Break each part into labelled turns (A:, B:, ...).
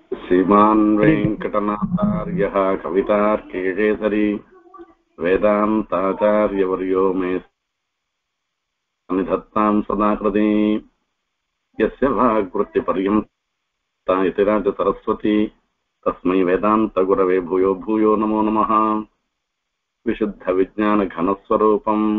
A: श्रीमान् वेङ्कटनाथार्यः कवितार्केशेसरी वेदान्ताचार्यवर्यो मे सन्निधत्तां सदा कृते यस्य वाग्वृत्तिपर्यन्ता यतिराज सरस्वती तस्मै वेदान्तगुरवे भूयो भूयो नमो नमः। विशुद्धविज्ञानघनस्वरूपम्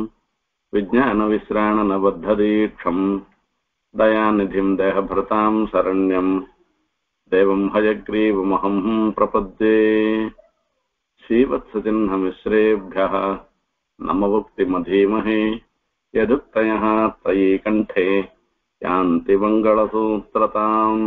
A: विज्ञानविश्राणनबद्धदीक्षम् दयानिधिम् देहभृतां शरण्यम् देवं हयग्रीवमहं प्रपद्ये। श्रीवत्सचिह्नमिश्रेभ्यः नमवुक्तिमधीमहे यदुक्तयः तयि कण्ठे यान्ति मङ्गलसूत्रताम्।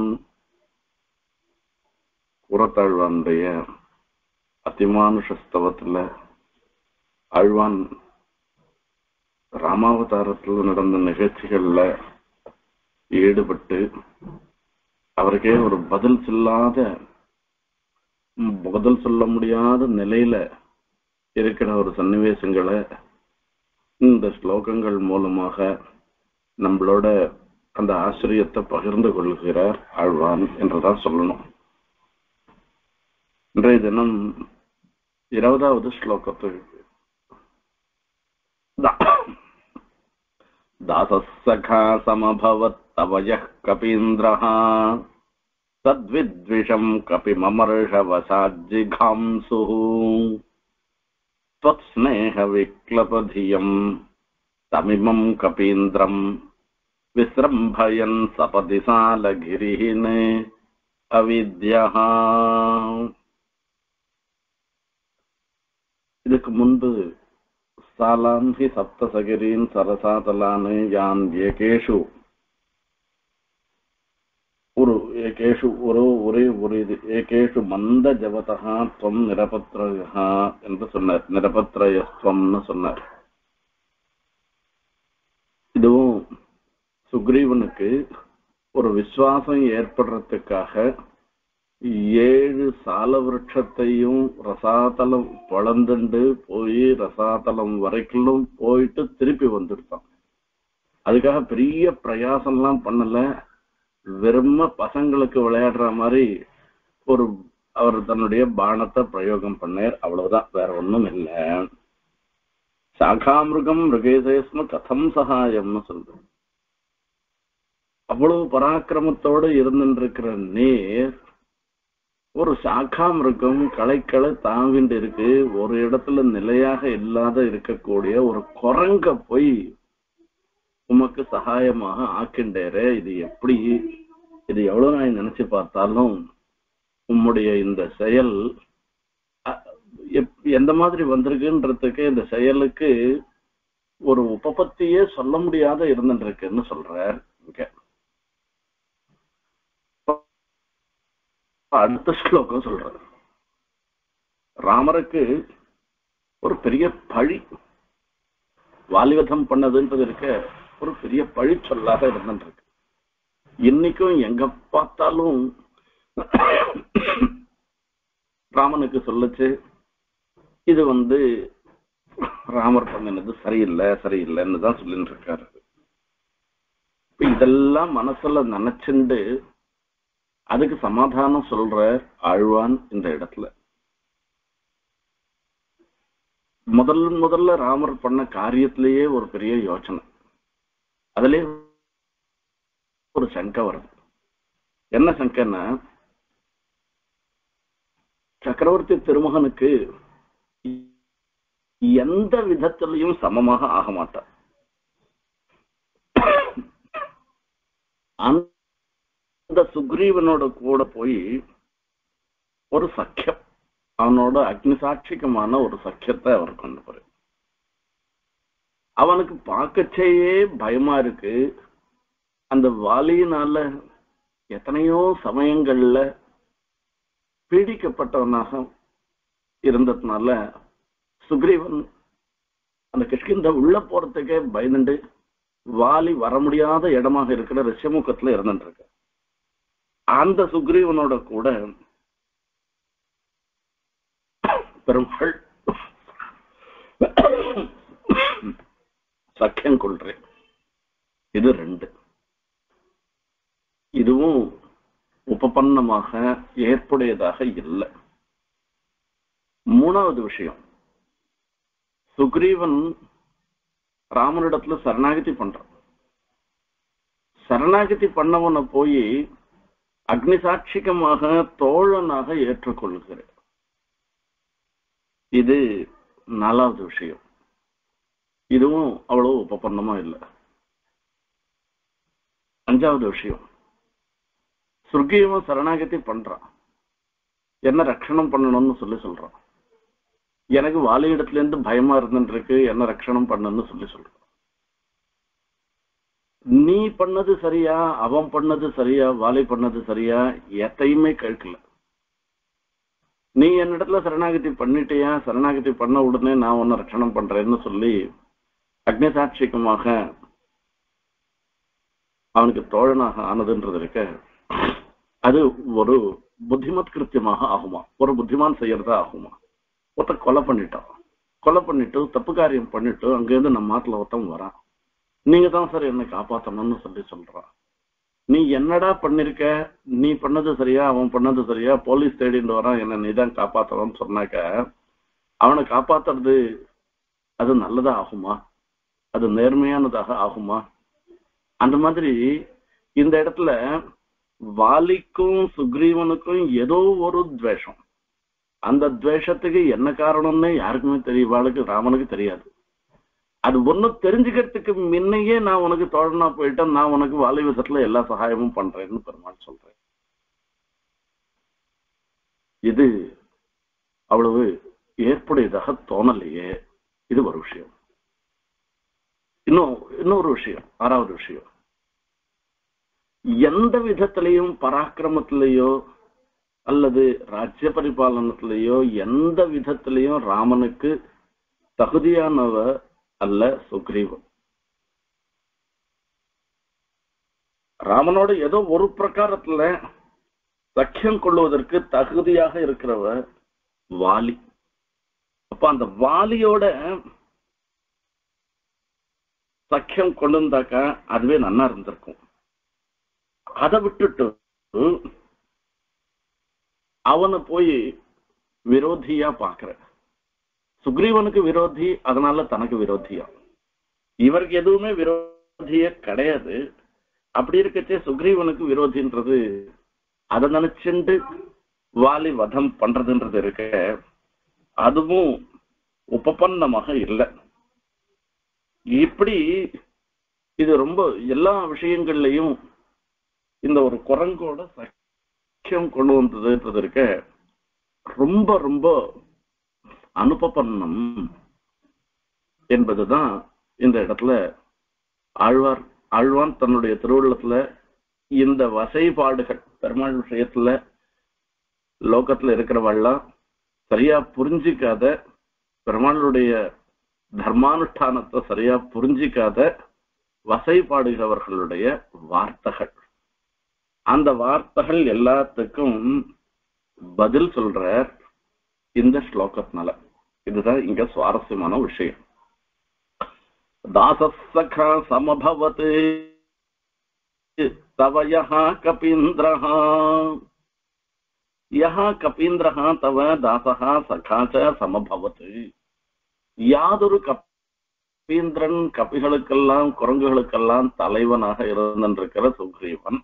A: கூறத்தாழ்வானுடைய அதிமானுஷ ஸ்தவத்துல ஆழ்வான் ராமாவதாரத்தில் நடந்த நிகழ்ச்சிகள்ல ஈடுபட்டு அவருக்கே ஒரு பதில் சொல்ல முடியாத நிலையில இருக்கிற ஒரு சன்னிவேசங்களை இந்த ஸ்லோகங்கள் மூலமாக நம்மளோட அந்த ஆச்சரியத்தை பகிர்ந்து கொள்கிறார் ஆழ்வான் என்றுதான் சொல்லணும். இன்றைய தினம் 20வது ஸ்லோகத்துக்கு தாசசகா சமபவத் தவயः கபீந்திரः தத்வித்விஷம் கபிமமர்ஷவசாஜ்ஜிகாம்சுः त्वत्स्नेह विक्लपधियम् तमिमम् कपीन्द्रम् विसृम्भयन् सपदि सालगिरिहिने अविद्यः. இதுக்கு முன்பு சாலாம் ஹி சப்தசகிரீன் சரசாதலானு யான் ஏகேஷு ஏகேஷு மந்த ஜவதா துவம் நிரபத்ரயா என்று சொன்னார். நிரபத்ரயஸ்வம்னு சொன்னார். இதுவும் சுக்ரீவனுக்கு ஒரு விசுவாசம் ஏற்படுறதுக்காக 7 சால விருட்சத்தையும் ரசாதலம் வளர்ந்துண்டு போய் ரசாதலம் வரைக்கும் போயிட்டு திருப்பி வந்துருத்தான். அதுக்காக பெரிய பிரயாசம்லாம் பண்ணல. வெறும பசங்களுக்கு விளையாடுற மாதிரி அவர் தன்னுடைய பானத்தை பிரயோகம் பண்ணார். அவ்வளவுதான், வேற ஒண்ணும் இல்லை. சாகாமிருகம் மிருகேசேஸ்ம கதம் சகாயம்னு சொல்றேன். அவ்வளவு பராக்கிரமத்தோடு இருந்துருக்கிற நீர் ஒரு சாக்கா மிருகம் களைக்களை தாங்கிட்டு இருக்கு, ஒரு இடத்துல நிலையாக இல்லாத இருக்கக்கூடிய ஒரு குரங்க போய் உமக்கு சகாயமாக ஆக்கின்றேரே. இது எப்படி, இது எவ்வளவு நான் நினைச்சு பார்த்தாலும் உம்முடைய இந்த செயல் எந்த மாதிரி வந்திருக்குன்றதுக்கு, இந்த செயலுக்கு ஒரு உபபத்தியே சொல்ல முடியாத இருந்துருக்குன்னு சொல்றார். அடுத்த ஸ்லோகம் சொல்றார், ராமருக்கு ஒரு பெரிய பழி, வாலிவதம் பண்ணதுன்றது இருக்க ஒரு பெரிய பழி சொல்லாக இருந்துருக்கு. இன்னைக்கும் எங்க பார்த்தாலும் ராமனுக்கு சொல்லுச்சு, இது ராமர் பண்ணினது சரியில்லைன்னு தான் சொல்லிட்டு இருக்காரு. இதெல்லாம் மனசுல நினைச்சுண்டு அதுக்கு சமாதானம் சொல்ற ஆழ்வான் இந்த இடத்துல. முதல்ல ராமர் பண்ண காரியத்திலேயே ஒரு பெரிய யோசனை, அதுலயே ஒரு சங்கை வருது. என்ன சங்கைன்னா, சக்கரவர்த்தி திருமகனுக்கு எந்த விதத்திலையும் சமமாக ஆக மாட்டார். அந்த சுக்ரீவனோட கூட போய் ஒரு சக்கியம், அவனோட அக்னிசாட்சிகமான ஒரு சக்கியத்தை அவர் கொண்டு போற. அவனுக்கு பார்க்கச்சேயே பயமா இருக்கு. அந்த வாலியினால எத்தனையோ சமயங்கள்ல பீடிக்கப்பட்டவனாக இருந்ததுனால சுக்ரீவன் அந்த கிஷ்கிந்த உள்ள போறதுக்கே பயந்துண்டு வாலி வர முடியாத இடமாக இருக்கிற ரிஷமுகத்துல இருந்துட்டு. அந்த சுக்ரீவனோட கூட பெருமாள் சக்கியம் கொள்றேன். இது 2. இதுவும் உபபன்னமாக ஏற்புடையதாக இல்லை. மூணாவது விஷயம், சுக்ரீவன் ராமனிடத்துல சரணாகதி பண்றான். சரணாகதி பண்ணவனை போய் அக்னிசாட்சிகமாக தோழனாக ஏற்றுக்கொள்கிறார். இது நாலாவது விஷயம். இதுவும் அவ்வளவு உபபன்னமா இல்லை. அஞ்சாவது விஷயம், சுக்ரீவன் சரணாகதி பண்றான், என்ன ரட்சணம் பண்ணணும்னு சொல்றான். எனக்கு வாலி இடத்துல இருந்து பயமா இருந்துருக்கு, என்ன ரட்சணம் பண்ணணும்னு சொல்றான். நீ பண்ணது சரியா, அவன் பண்ணது சரியா, வாலி பண்ணது சரியா, எதையுமே கேட்கல. நீ என்னிடத்துல சரணாகதி பண்ணிட்டியா, சரணாகதி பண்ண உடனே நான் உன்னை ரட்சணம் பண்றேன்னு சொல்லி அக்னிசாட்சிகமாக அவனுக்கு தோழனாக ஆனதுன்றது இருக்க, அது ஒரு புத்திமத் கிருத்தியமாக ஆகுமா, ஒரு புத்திமான் செய்யறதா ஆகுமா? ஒருத்த கொலை பண்ணிட்டான், கொலை பண்ணிட்டு தப்பு காரியம் பண்ணிட்டு அங்கேருந்து நம்ம மாட்டுல ஒருத்தன் வரான், நீங்க தான் சார் என்னை காப்பாற்றணும்னு சொல்றான். நீ என்னடா பண்ணிருக்க, நீ பண்ணது சரியா, அவன் பண்ணது சரியா, போலீஸ் தேடிட்டு வரான், என்ன நீ தான் காப்பாற்றணும்னு சொன்னாக்க அவனை காப்பாத்துறது அது நல்லதா ஆகுமா, அது நேர்மையானதாக ஆகுமா? அந்த மாதிரி இந்த இடத்துல வாலிக்கும் சுக்ரீவனுக்கும் ஏதோ ஒரு துவேஷம். அந்த துவேஷத்துக்கு என்ன காரணம்னு யாருக்குமே தெரியும், வாளுக்கு ராமனுக்கு தெரியாது. அது ஒன்னும் தெரிஞ்சுக்கிறதுக்கு முன்னையே நான் உனக்கு தோழனா போயிட்டேன், நான் உனக்கு வாலி விஷயத்துல எல்லா சகாயமும் பண்றேன்னு பெருமாள் சொல்றேன். இது அவ்வளவு ஏற்புடையதாக தோணலையே. இது ஒரு விஷயம். இன்னொரு விஷயம், ஆறாவது விஷயம், எந்த விதத்திலையும் பராக்கிரமத்திலேயோ அல்லது ராஜ்ய பரிபாலனத்திலேயோ எந்த விதத்திலையும் ராமனுக்கு தகுதியானவ அல்ல சுக்ரீவன். ராமனோட ஏதோ ஒரு பிரகாரத்துல சக்கியம் கொள்வதற்கு தகுதியாக இருக்கிறவ வாலி. அப்ப அந்த வாலியோட சக்கியம் கொண்டு வந்தாக்கா அதுவே நன்னா இருந்திருக்கும். அதை விட்டுட்டு அவனை போய் விரோதியா பாக்குற. சுக்ரீவனுக்கு விரோதி, அதனால தனக்கு விரோதியா. இவருக்கு எதுவுமே விரோதிய கிடையாது. அப்படி இருக்கச்சே சுக்ரீவனுக்கு விரோதின்றது அதை நினைச்சுண்டு வாலி வதம் பண்றதுன்றது இருக்க, அதுவும் உபபன்னமாக இல்லை. இப்படி இது ரொம்ப எல்லா விஷயங்கள்லையும் இந்த ஒரு குரங்கோட சக்கியம் கொண்டு வந்ததுன்றது இருக்க ரொம்ப ரொம்ப அனுபபன்னம் என்பதுதான் இந்த இடத்துல ஆழ்வான் தன்னுடைய திருவுள்ளத்துல இந்த வசைபாடுகள் பெருமாள் விஷயத்துல லோகத்துல இருக்கிறவெல்லாம் சரியா புரிஞ்சிக்காத, பெருமாளுடைய தர்மானுஷ்டானத்தை சரியா புரிஞ்சிக்காத வசைபாடுகிறவர்களுடைய வார்த்தைகள். அந்த வார்த்தைகள் எல்லாத்துக்கும் பதில் சொல்ற இந்த ஸ்லோகத்தினால. இதுதான் இங்க சுவாரஸ்யமான விஷயம். தாசசகா சமபவத் தவ யஹா கபீந்திரஹா, யஹா கபீந்திரஹா தவ தாசஹா சகா ச சமபவத். யாதொரு கபீந்திரன் கபிகளுக்கெல்லாம் குரங்குகளுக்கெல்லாம் தலைவனாக இருந்திருக்கிற சுக்ரீவன்,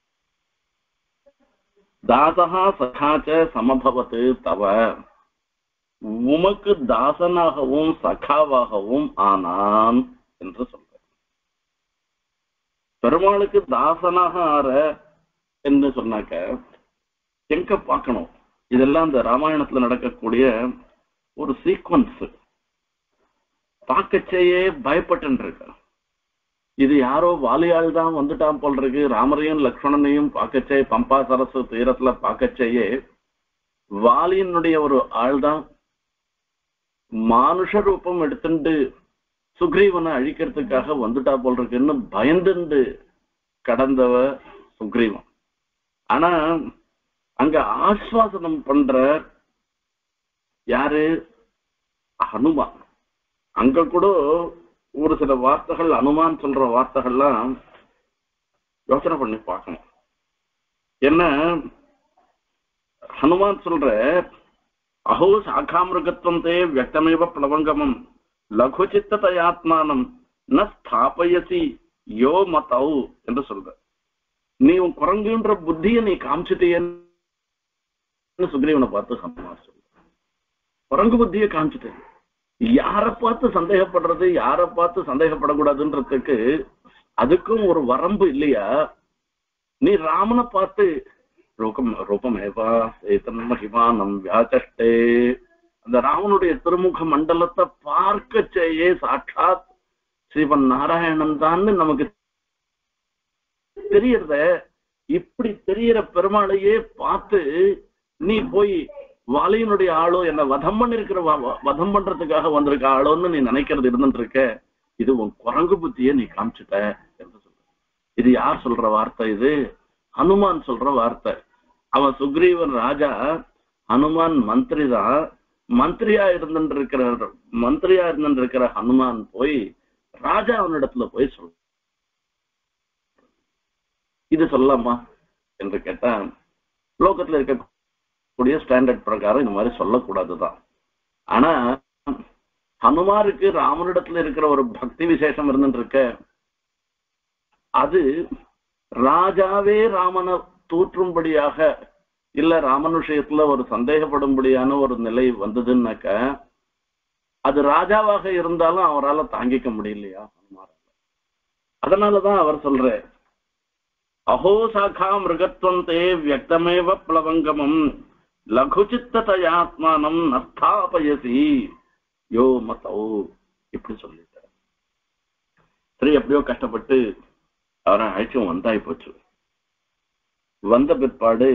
A: தாசஹா சகாச்ச சமபவத் தவ, உமக்கு தாசனாகவும் சகாவாகவும் ஆனான் என்று சொல்ற. பெருமாளுக்கு தாசனாக ஆற என்று சொன்னாக்க எங்க பார்க்கணும்? இதெல்லாம் இந்த ராமாயணத்துல நடக்கக்கூடிய ஒரு சீக்வன்ஸ். பார்க்கச்சேயே பயப்பட்டு இருக்க. இது யாரோ வாலியாள் தான் வந்துட்டான் போல் இருக்கு. ராமரையும் லக்ஷ்மணனையும் பார்க்கச்சே பம்பா சரசு தீரத்துல பார்க்கச்சேயே வாலியினுடைய ஒரு ஆள் தான் மானுஷ ரூபம் எடுத்துட்டு சுக்ரீவனை அழிக்கிறதுக்காக வந்துட்டா போல் இருக்குன்னு பயந்துண்டு கடந்தவ சுக்ரீவன். ஆனா அங்க ஆஸ்வாசனம் பண்ற யாரு? ஹனுமான். அங்க கூட ஒரு சில வார்த்தைகள், அனுமான் சொல்ற வார்த்தைகள்லாம் யோசனை பண்ணி பார்க்கணும். என்ன ஹனுமான் சொல்ற அஹோ சாகாமிருகத்துவம் தே வியக்தமேவ பிளவங்கமம் லகுச்சித்தயாத்மானம் ந ஸ்தாபயசி யோ மதௌ என்று சொல்ற. நீ உன் குரங்குன்ற புத்தியை நீ காமிச்சிட்டேன்னு சுக்ரீவனை பார்த்து ஹனுமான் சொல்ற. குரங்கு புத்தியை காமிச்சிட்டேன். யாரை பார்த்து சந்தேகப்படுறது, யாரை பார்த்து சந்தேகப்படக்கூடாதுன்றதுக்கு அதுக்கும் ஒரு வரம்பு இல்லையா? நீ ராமனை பார்த்து ரூபமேவா மகிமானம் வியாச்சஷ்டே, அந்த ராமனுடைய திருமுக மண்டலத்தை பார்க்க செய்ய சாட்சாத் ஸ்ரீவன் நாராயணன் தான் நமக்கு தெரியறத. இப்படி தெரியற பெருமாளையே பார்த்து நீ போய் வாலியினுடைய ஆளோ என்ன வதம் பண்ணிருக்கிற வதம் பண்றதுக்காக வந்திருக்க ஆளோன்னு நீ நினைக்கிறது இருந்துட்டு இருக்க. இது உன் குரங்கு புத்திய நீ காமிச்சுட்ட என்று சொல்ற. இது யார் சொல்ற வார்த்தை? இது ஹனுமான் சொல்ற வார்த்தை. அவன் சுக்ரீவன் ராஜா, ஹனுமான் மந்திரி தான். மந்திரியா இருந்துருக்கிற ஹனுமான் போய் ராஜா அவனிடத்துல போய் சொல்ற. இது சொல்லலாமா என்று கேட்டா, லோகத்துல இருக்கக்கூடிய ஸ்டாண்டர்ட் பிரகாரம் இந்த மாதிரி சொல்லக்கூடாதுதான். ஆனா ஹனுமாருக்கு ராமனிடத்துல இருக்கிற ஒரு பக்தி விசேஷம் இருந்துட்டு இருக்க, அது ராஜாவே ராமனை தூற்றும்படியாக இல்ல ராமன் விஷயத்துல ஒரு சந்தேகப்படும்படியான ஒரு நிலை வந்ததுன்னாக்க, அது ராஜாவாக இருந்தாலும் அவரால் தாங்கிக்க முடியலையா ஹனுமாரால. அதனாலதான் அவர் சொல்ற அஹோ சாகா மிருகத்வம் தே வியக்தமேவ பிளவங்கமம் லகுச்சித்தயாத்மானம் நஸ்தாபயசி யோ மதௌ இப்படி சொல்லிட்டார். சரி, எப்படியோ கஷ்டப்பட்டு அவரை அழைச்சும் வந்தாய் போச்சு. வந்த பிற்பாடு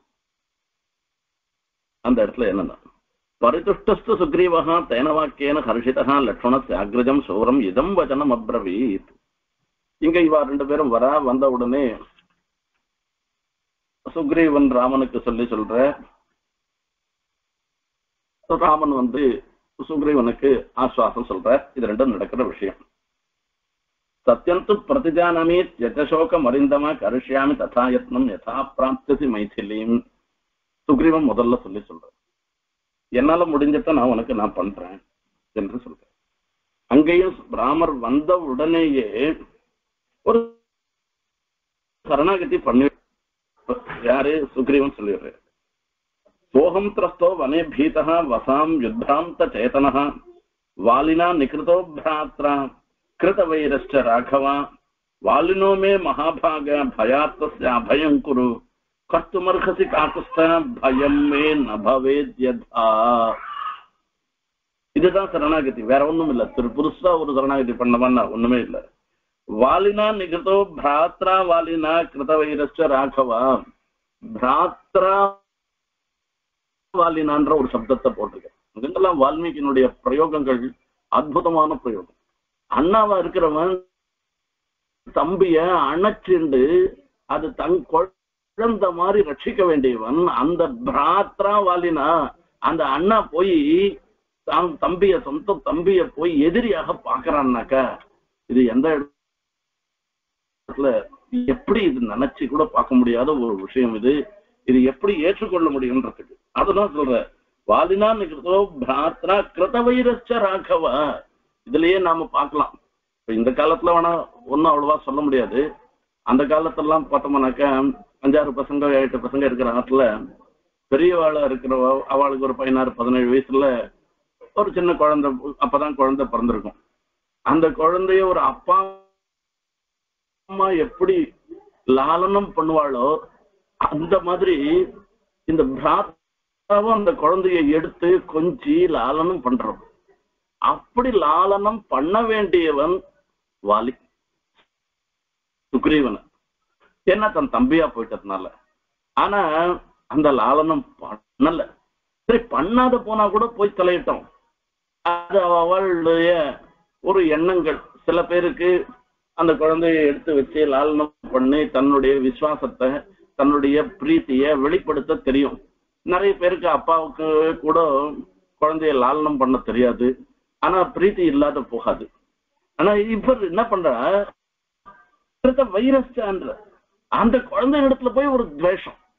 A: அந்த இடத்துல என்னன்னா, பரிதுஷ்டஸ்து சுக்ரீவஹா தேன வாக்கியேன ஹர்ஷிதஹா லக்ஷ்மணஸ்ய அக்ரஜம் சௌரம் இதம் வச்சனம் அப்ரவீத். இங்க இவா ரெண்டு பேரும் வந்த உடனே சுக்ரீவன் ராமனுக்கு சொல்ற. ராமன் சுக்ரீவனுக்கு ஆஸ்வாசம் சொல்ற. இது ரெண்டும் நடக்கிற விஷயம். சத்யந்து பிரதிஜானமி யசோகம் அரிந்தமா கரிஷ்யாமி ததா யத்னம் யதா பிராப்தி மைதிலிம். சுக்ரீவன் முதல்ல சொல்ற, என்னால முடிஞ்சத நான் பண்றேன் என்று சொல்றேன். அங்கேயும் ராமர் வந்த உடனேயே ஒரு சரணாகதி பண்ணி யாரு சுக்ரீவன் சொல்லிடுற. சோகம் திரஸ்தோ வனே பீதா வசாம் யுத்தாந்த சேதன வாலினா நிகிருதோ பிராத்ரா கிருத வைரஸ்ட ராகவா வாலினோ மே மகாபாக பயாத்வஸ்ய அபயம் குரு கர்த்துமர்ஹசி காக்குஸ்த பயம் மே நபவேத்யதா. இதுதான் சரணாகதி, வேற ஒண்ணும் இல்ல. புதுசா ஒரு சரணாகதி பண்ணவன்னா ஒண்ணுமே இல்ல. வாலினா நிகிருதோ பிராத்ரா வாலினா கிருத வைரஸ்ட ராகவா. பிராத்ரா வாலினான்ற ஒரு சப்தத்தை போட்டிருக்கேன். இதெல்லாம் வால்மீகியினுடைய பிரயோகங்கள் அற்புதமான பிரயோகம். அண்ணாவா இருக்கிறவன் தம்பிய அணைச்சிண்டு அது தன் குழந்த மாதிரி ரட்சிக்க வேண்டியவன். அந்த பிராத்ரா வாலினா அந்த அண்ணா போய் சொந்த தம்பிய போய் எதிரியாக பாக்குறான்னாக்கா, இது எந்த இடத்துல எப்படி இது நினைச்சு கூட பார்க்க முடியாத ஒரு விஷயம். இது எப்படி ஏற்றுக்கொள்ள முடியும்ன்றதுக்கு அதுதான் சொல்ற. வாலினா நிகிருதோ பிராத்ரா கிருத வைரஸ்ட ராகவா. இதுலயே நாம பார்க்கலாம். இப்ப இந்த காலத்துல வேணா ஒன்னும் அவ்வளவா சொல்ல முடியாது. அந்த காலத்துல பார்த்தோம்னாக்க 5-6 பசங்க 8 பசங்க இருக்கிற ஆத்துல பெரியவாளா இருக்கிற அவளுக்கு ஒரு 16-17 வயசுல ஒரு சின்ன குழந்தை, அப்பதான் குழந்தை பிறந்திருக்கும். அந்த குழந்தைய ஒரு அப்பா அம்மா எப்படி லாலனம் பண்ணுவாளோ அந்த மாதிரி இந்த பிராத்தாவும் அந்த குழந்தைய எடுத்து கொஞ்சி லாலனம் பண்றோம். அப்படி லாலனம் பண்ண வேண்டியவன் வாலி சுக்ரீவன். ஏன்னா தன் தம்பியா போயிட்டதுனால. ஆனா அந்த லாலனம் பண்ணல. சரி, பண்ணாத போனா கூட போய் தலையிட்டோம். அது அவளுடைய ஒரு எண்ணங்கள். சில பேருக்கு அந்த குழந்தைய எடுத்து வச்சு லாலனம் பண்ணி தன்னுடைய விசுவாசத்தை தன்னுடைய பிரீத்திய வெளிப்படுத்த தெரியும். நிறைய பேருக்கு அப்பாவுக்கு கூட குழந்தைய லாலனம் பண்ண தெரியாது. ஆனா பிரீத்தி இல்லாத போகாது. ஆனா இவர் என்ன பண்ற, வைரஸ்ன்ற அந்த குழந்தை இடத்துல போய் ஒரு துவேஷம்.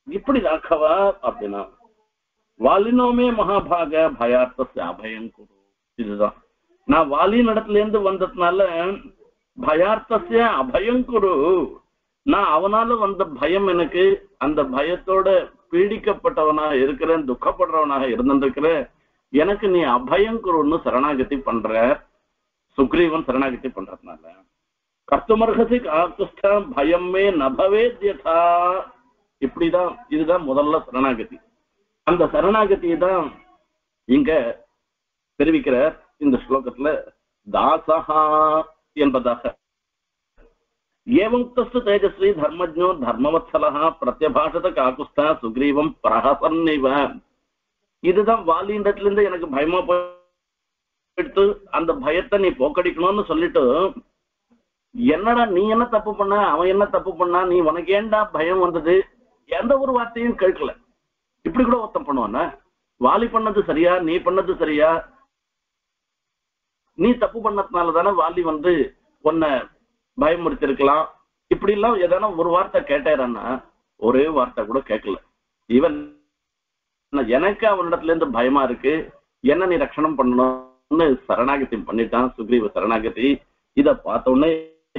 A: இப்படி ராகவா அப்படின்னா வாலினோமே மகாபாக பயார்த்த அபயம் குரு. இதுதான் நான் வாலின் இடத்துல இருந்து வந்ததுனால பயார்த்த அபயம் குரு. நான் அவனால வந்த பயம் எனக்கு, அந்த பயத்தோட பீடிக்கப்பட்டவனாக இருக்கிறேன், துக்கப்படுறவனாக இருந்திருக்கிறேன். எனக்கு நீ அபயம் குருன்னு சரணாகதி பண்ற. சுக்ரீவன் சரணாகதி பண்றதுனால கர்த்தமர்ஹசி காக்குஷ்ட பயமே நபவேத்யதா. இப்படிதான் இதுதான் முதல்ல சரணாகதி. அந்த சரணாகதியை தான் இங்க தெரிவிக்கிறார் இந்த ஸ்லோகத்துல. தாசஹா என்பதாக ஏவமுக்தஸ்து தேஜஸ்வி தர்மஜ்ஞோ தர்மவத்சலஹா பிரத்யபாஷத காக்குஸ்தா சுக்ரீவம் பிரஹசன்னிவ. இதுதான் வாலிண்டத்துல இருந்து எனக்கு பயமா போயிடுத்து, அந்த பயத்தை நீ போக்கடிக்கணும்னு சொல்லிட்டு, என்னடா நீ என்ன தப்பு பண்ண, அவன் என்ன தப்பு பண்ணா, நீ உனக்கு ஏண்டா பயம் வந்தது, எந்த ஒரு வார்த்தையும் கேட்கல. இப்படி கூட ஒருத்தம் பண்ணுவான, வாலி பண்ணது சரியா நீ பண்ணது சரியா, நீ தப்பு பண்ணதுனால தானே வாலி உன்னை பயமுறுத்திருக்கலாம், இப்படி எல்லாம் ஏதான ஒரு வார்த்தை கேட்டாரான்னா ஒரே வார்த்தை கூட கேட்கல. இவன் எனக்கு அவனிடத்துல இருந்து பயமா இருக்கு, என்ன நீ ரட்சணம் பண்ணணும்னு சரணாகதி பண்ணிட்டான் சுக்ரீவ சரணாகதி. இத பார்த்த உடனே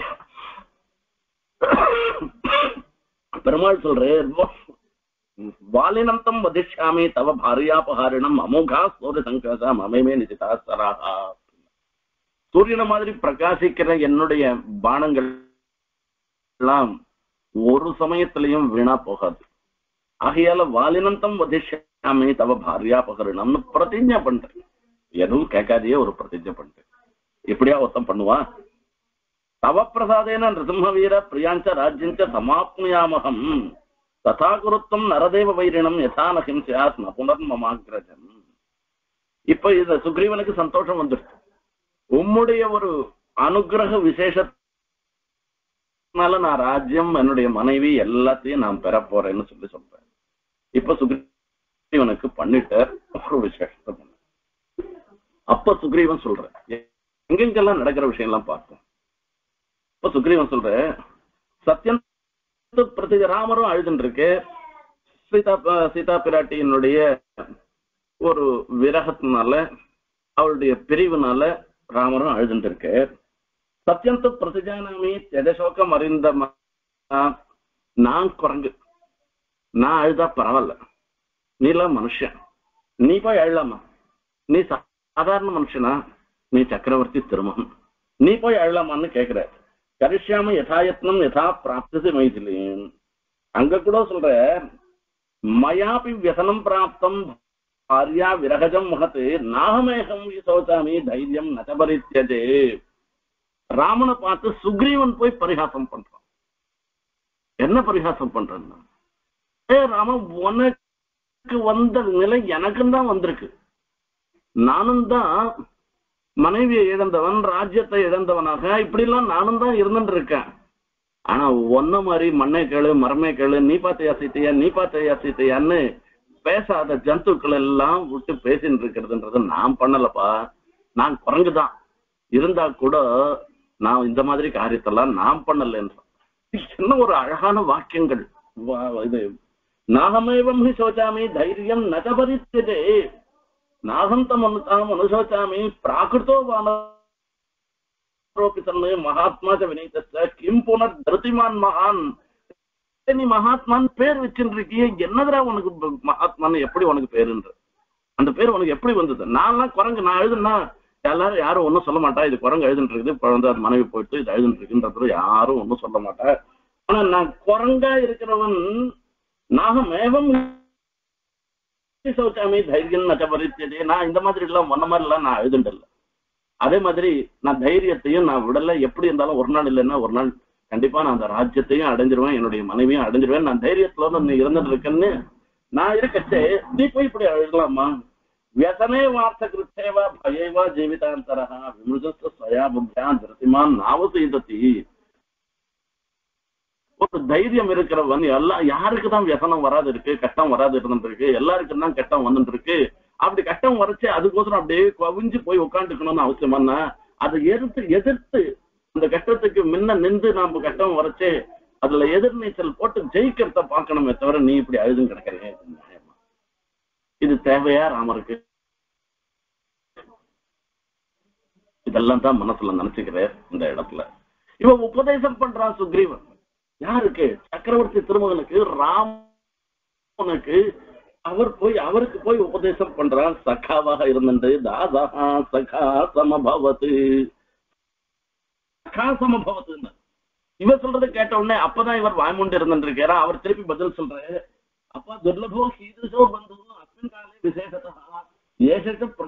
A: பெருமாள் சொல்றேன், வாலினந்தம் வதிஷ்யாமி தவ பாரியாபஹாரிணம் அமோகா சூரிய சங்கசா மமைமே நிஜிதா சராகா. சூரியனை மாதிரி பிரகாசிக்கிற என்னுடைய பானங்கள் எல்லாம் ஒரு சமயத்திலையும் வீணா போகாது. ஆகையால வாலினந்தம் வதிஷ்யாமி தவ பாரியாபஹாரிணம்னு பிரதிஜை பண்றேன். எதுவும் கேட்காதையே ஒரு பிரதிஜை பண்றேன். எப்படியா ஒருத்தம் பண்ணுவா? தவ பிரசாதேன நிருசிம்ம வீர பிரியாஞ்ச ராஜ்யஞ்ச சமாப்னுயாமகம் ததா குருத்தம் நரதேவ வைரிணம் யதானகிம் சியாத் நபுனர் மமாகிரஜம். இப்ப இந்த சுக்ரீவனுக்கு சந்தோஷம் வந்துருச்சு. உம்முடைய ஒரு அனுகிரக விசேஷனால நான் ராஜ்யம் என்னுடைய மனைவி எல்லாத்தையும் நான் பெற போறேன்னு சொல்றேன். இப்ப சுக்ரீவனுக்கு பண்ணிட்டார் ஒரு விசேஷத்தை பண்ண. அப்ப சுக்ரீவன் சொல்றேன், எங்கெங்கெல்லாம் நடக்கிற விஷயம் எல்லாம் பார்த்தோம். இப்ப சுக்ரீவன் சொல்ற, சத்தியம் பிரதி ராமரும் அழுதுன்னு இருக்கு, சீதா பிராட்டியினுடைய ஒரு விரகத்தினால அவளுடைய பிரிவுனால ராமரும் அழுதுட்டு இருக்கு. சத்தியந்த பிரதிஜானாமி தெதசோகம் அறிந்த நான் குரங்கு, நான் அழுதா பரவாயில்ல, நீலாம் மனுஷன், நீ போய் அழலாமா? நீ சாதாரண மனுஷனா? நீ சக்கரவர்த்தி திருமகன், நீ போய் அழலாமான்னு கேட்கிற. கரிஷ்யாம யதாயத்னம் யதா பிராப்தி மைதிலின். அங்க கூட சொல்ற, மயாபி வியசனம் பிராப்தம் ஆர்யா விரகஜம் மகத்து நாகமேகம் சோச்சாமி தைரியம் நச்சபரித்யதே. ராமனை பார்த்து சுக்ரீவன் போய் பரிகாசம் பண்றான். என்ன பரிகாசம் பண்றான்னா, ராமன் உனக்கு வந்த நிலை எனக்கும் தான் வந்திருக்கு, நானும் தான் மனைவியை இழந்தவன், ராஜ்யத்தை இழந்தவனாக இப்படி எல்லாம் நானும் தான் இருந்துட்டு இருக்கேன். ஆனா ஒன்ன மாதிரி மண்ணை கேளு மரமே கேளு, நீ பார்த்தையா சீத்தையா, நீ பார்த்தையா சீத்தையான்னு பேசாத ஜந்துக்கள் எல்லாம் விட்டு பேசிட்டு இருக்கிறதுன்றது நான் பண்ணலப்பா, நான் குரங்குதான், இருந்தா கூட நான் இந்த மாதிரி காரியத்தெல்லாம் நான் பண்ணலன்ற. என்ன ஒரு அழகான வாக்கியங்கள் இது. நாகமேவம் ஹி சோச்சாமி தைரியம் நச்சபரித்யதே நாகந்தம் அனுசோச்சாமி பிராகிருதோ வானரோபிதன்னு மகாத்மா வினீத கிம் புனர் திருதிமான் மகான். நீ மகாத்மான் பேர் வச்சுருக்கிய, என்னதுரா உனக்கு மகாத்மான்னு எப்படி உனக்கு பேருன்ற அந்த பேர் உனக்கு எப்படி வந்தது? நான்லாம் குரங்கு, நான் எழுதுனா எல்லாரும் யாரும் ஒன்னும் சொல்ல மாட்டா, இது குரங்கு எழுதுட்டு இருக்குது, இப்ப அது மனைவி போயிட்டு இது எழுதுட்டு இருக்குன்றது யாரும் ஒன்னும் சொல்ல மாட்டா. ஆனா நான் குரங்கா இருக்கிறவன் நாகமேவம் சௌச்சாமி தைரியம் நச்சபரித்யதே. நான் இந்த மாதிரி எல்லாம் ஒன்ன மாதிரி எல்லாம் நான் எழுதுண்டு இல்லை. அதே மாதிரி நான் தைரியத்தையும் நான் விடல. எப்படி இருந்தாலும் ஒரு நாள் இல்லைன்னா ஒரு நாள் கண்டிப்பா நான் அந்த ராஜ்யத்தையும் அடைஞ்சிருவேன், என்னுடைய மனைவியும் அடைஞ்சிருவேன், நான் தைரியத்துல நீ இருந்துட்டு இருக்கேன்னு நான் இருக்கச்சே நீ போய் இப்படி எழுதலாமா? व्यसने वार्थकृत्येवा भयेवा जीवितांतरः विमृजस्य स्वया बुद्ध्या धृतिमान् नावसीदति. ஒரு தைரியம் இருக்கிறவன் எல்லாம் யாருக்கு தான் வியசனம் வராது இருக்கு, கஷ்டம் வராது இருந்துருக்கு, எல்லாருக்கும் தான் கஷ்டம் வந்துட்டு இருக்கு. அப்படி கஷ்டம் வரைச்சு அதுக்கோசரம் அப்படியே கவிஞ்சு போய் உட்காந்துக்கணும்னு அவசியமானா அதை எதிர்த்து அந்த கஷ்டத்துக்கு முன்ன நின்று நாம கஷ்டம் வரைச்சு அதுல எதிர்நீச்சல் போட்டு ஜெயிக்கிறத பார்க்கணுமே தவிர நீ இப்படி அழுதும் கிடக்கிறீங்க. இது தேவையா ராமருக்கு? இதெல்லாம் தான் மனசுல நினைச்சுக்கிறேன். இந்த இடத்துல இவன் உபதேசம் பண்றான் சுக்ரீவன். யாருக்கு? சக்கரவர்த்தி திருமகனுக்கு, ராமனுக்கு. அவருக்கு போய் உபதேசம் பண்றான். சகாவாக இருந்துட்டு தாதா சகா சமபவத்து, சகா சமபவத்துன்னு இவர் சொல்றதை கேட்ட உடனே அப்பதான் இவர் வாய்மூண்டு இருந்துட்டு இருக்காரா. அவர் திருப்பி பதில் சொல்றாரு, அப்பா துர்லபோ கீதோ பந்து அஸ்மின் காலே விசேஷதா ஏஷக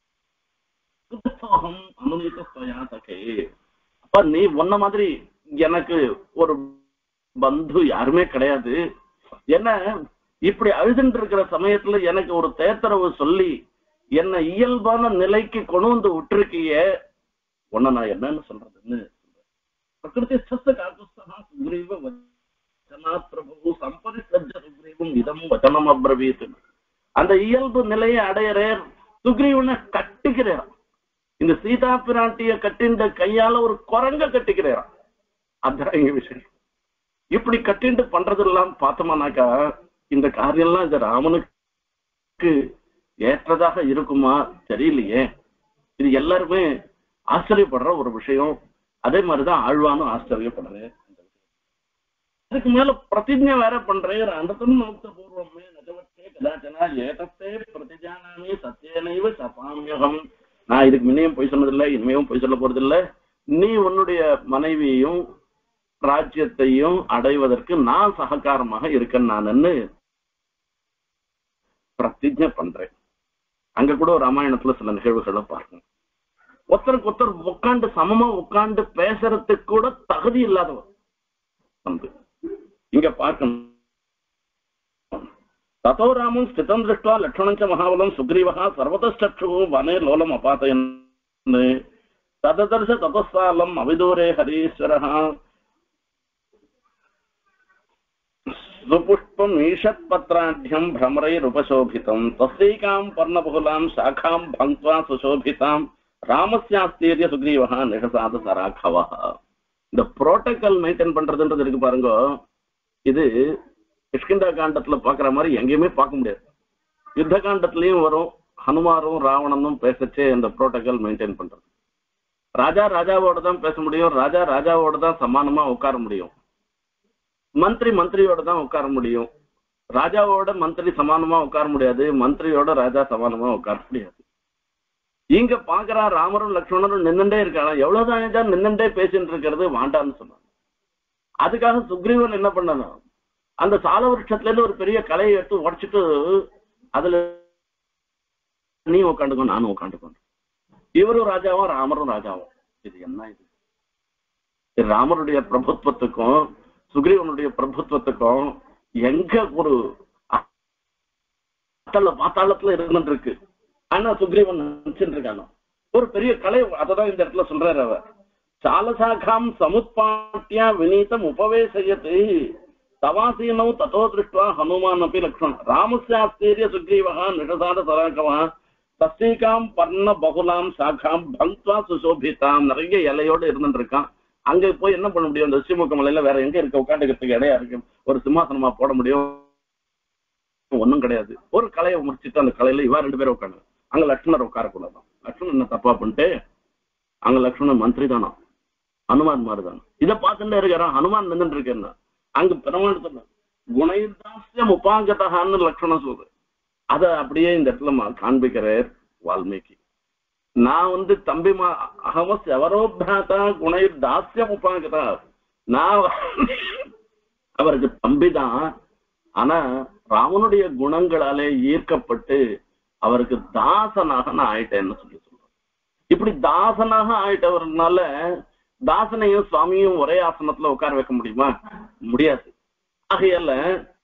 A: அப்பா நீ ஒன்ன மாதிரி எனக்கு ஒரு பந்து யாருமே கிடையாது. என்ன இப்படி அழுதுட்டு இருக்கிற சமயத்துல எனக்கு ஒரு தேத்தரவு சொல்லி என்ன இயல்பான நிலைக்கு கொண்டு வந்து விட்டுருக்கிய, உன்ன நான் என்னன்னு சொல்றதுன்னு பிரகிருதி சுக்ரீவ வச்சனா பிரபு சம்பதி சஜ்ஜ சுக்ரீவம் இதம் வச்சனம் அப்ரவீத். அந்த இயல்பு நிலையை அடையறேர். சுக்ரீவனை கட்டிக்கிறார். இந்த சீதா பிராட்டிய கட்டின்ற கையால ஒரு குரங்க கட்டிக்கிறார். அதான் எங்க விஷயம். இப்படி கட்டிண்டு பண்றதெல்லாம் பார்த்தோம்னாக்கா இந்த காரியம்லாம் இந்த ராமனுக்கு ஏற்றதாக இருக்குமா தெரியலையே. இது எல்லாருமே ஆச்சரியப்படுற ஒரு விஷயம். அதே மாதிரிதான் ஆழ்வானும் ஆச்சரியப்படுறேன். அதுக்கு மேல பிரதிஜை வேற பண்றேன். அந்தத்தும் முக்த பூர்வமே நஜவத்தே கதாச்சனா ஏதத்தே பிரதிஜானாமி சத்தியனைவ சபாமியகம். நான் இதுக்கு முன்னையும் போய் சொன்னதில்லை, இனிமையும் போய் சொல்ல போறதில்லை. நீ உன்னுடைய மனைவியையும் ராஜ்யத்தையும் அடைவதற்கு நான் சககாரமாக இருக்கேன் நான்னு பிரதிஜை பண்றேன். அங்க கூட ராமாயணத்துல சில நிகழ்வுகளை பாருங்க. ஒருத்தருக்கு ஒருத்தர் உட்காந்து சமமா உட்காந்து பேசுறதுக்கு கூட தகுதி இல்லாதவர் வந்து இங்க பார்க்கணும். ததோ ராமம் ஸ்திதம் திருஷ்டுவா லட்சுமணஞ்ச மகாபலம் சுக்ரீவஹா சர்வதஷ்டு வனே லோலம் அபாதயன் தததர்ஷ ததஸ்தாலம் அவிதூரே ஹரீஸ்வரஹா சுபுஷ்பம் ஈஷத் பத்ராட்யம் பிரமரைருபசோபிதம் தஸ்யைகாம் பர்ணபகுலாம் சாகாம் பங்க்வா சுசோபிதாம் ராமஸ்யாஸ்தீரிய சுக்ரீவஹா நிகசாத சராகவா. இந்த புரோட்டோகால் மெயின்டைன் பண்றதுன்றது இருக்கு பாருங்க. இது கிஷ்கிந்தா காண்டத்துல பாக்குற மாதிரி எங்கேயுமே பார்க்க முடியாது. யுத்த காண்டத்திலயும் வரும். ஹனுமாரும் ராவணனும் பேசச்சே இந்த புரோட்டோகால் மெயின்டைன் பண்றது. ராஜா ராஜாவோட தான் பேச முடியும். ராஜா ராஜாவோட தான் சமானமா உட்கார முடியும். மந்திரி மந்திரியோட தான் உட்கார முடியும். ராஜாவோட மந்திரி சமானமா உட்கார முடியாது. மந்திரியோட ராஜா சமானமா உட்கார முடியாது. இங்க பாக்குறா ராமரும் லக்ஷ்மணரும் நின்னுட்டே இருக்காங்க. எவ்வளவுதான் நின்னுட்டே பேசிட்டு இருக்கிறது வாண்டான்னு சொன்னாங்க. அதுக்காக சுக்ரீவன் என்ன பண்ணணும், அந்த சால விருட்சத்துல இருந்து ஒரு பெரிய கலையை எடுத்து உடைச்சிட்டு அதுல நீ உட்காந்துக்கோ நானும் உட்காந்துக்கோ. இவரும் ராஜாவும் ராமரும் ராஜாவும். இது என்ன இது? ராமருடைய பிரபுத்துவத்துக்கும் சுக்ரீவனுடைய பிரபுத்துவத்துக்கும் எங்க ஒரு பாத்தாளத்துல இருந்துட்டு இருக்கு. ஆனா சுக்ரீவன் நினைச்சுட்டு இருக்கானோ ஒரு பெரிய கலை. அததான் இந்த இடத்துல சொல்றாரு அவர். சாலசாகாம் சமுத்பாட்டியா வினீதம் உபவேசயத்து தவாசீனோ ததோ திருஷ்டுவா ஹனுமான் அப்படி லக்ஷ்மண் ராமஸ்யாஸ்தீரிய சுக்ரீவஹா நிகசாத சராகவா தஸ்யைகாம் பர்ண பகுலாம் சாகாம் பங்க்வா சுசோபிதாம். நிறைய இலையோடு இருந்துட்டு இருக்கான். அங்க போய் என்ன பண்ண முடியும்? இந்த ஸ்ரீமுக மலையில வேற எங்க இருக்க உட்காந்துக்கிறதுக்கு இடையா இருக்கு? ஒரு சிம்மாசனமா போட முடியும்? ஒன்னும் கிடையாது. ஒரு கலையை முடிச்சுட்டு அந்த கலையில இவா 2 பேரும் உட்காந்து அங்க லக்ஷ்மணர் உட்காரக்கூடாதான். லக்ஷ்மணன் என்ன தப்பா பண்ணிட்டு அங்க லக்ஷ்மணன் மந்திரி தானா, ஹனுமான் மாதிரிதானே. இதை பார்த்துட்டே இருக்கிறான். ஹனுமான் நின்றுட்டு இருக்கேன்னா அங்க பெருமாள் சொன்ன குணயுதாஸ்யம் உபாங்கதான்னு லக்ஷ்மணன் சொல்ற. அத அப்படியே இந்த இடத்துல காண்பிக்கிறார் வால்மீகி. நான் தம்பிமா அகமஸ் எவரோபிராதா குணயுர் தாஸ்யம் உபாங்கதா. நான் அவருக்கு தம்பிதான். ஆனா ராமனுடைய குணங்களாலே ஈர்க்கப்பட்டு அவருக்கு தாசனாக நான் ஆயிட்டேன்னு சொல்லி சொல்றேன். இப்படி தாசனாக ஆயிட்டவர்னால தாசனையும் சுவாமியும் ஒரே ஆசனத்துல உட்கார வைக்க முடியுமா? முடியாது. ஆகையால